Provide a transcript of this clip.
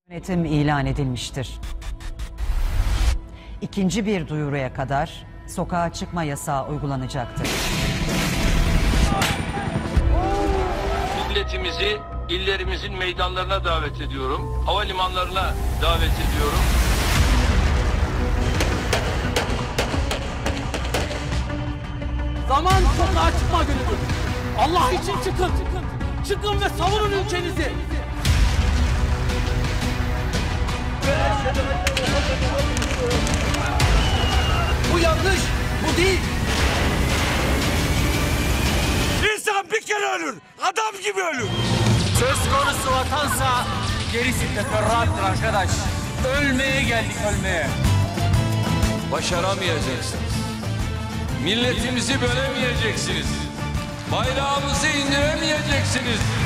Yönetim ilan edilmiştir. İkinci bir duyuruya kadar sokağa çıkma yasağı uygulanacaktır. Milletimizi illerimizin meydanlarına davet ediyorum. Havalimanlarına davet ediyorum. Zaman sokağa çıkma günüdür. Allah için çıkın. Çıkın ve savunun ülkenizi. Bu yanlış, bu değil. İnsan bir kere ölür, adam gibi ölür. Söz konusu vatansa gerisi teferruattır arkadaş. Ölmeye geldik, ölmeye. Başaramayacaksınız. Milletimizi bölemeyeceksiniz. Bayrağımızı indiremeyeceksiniz.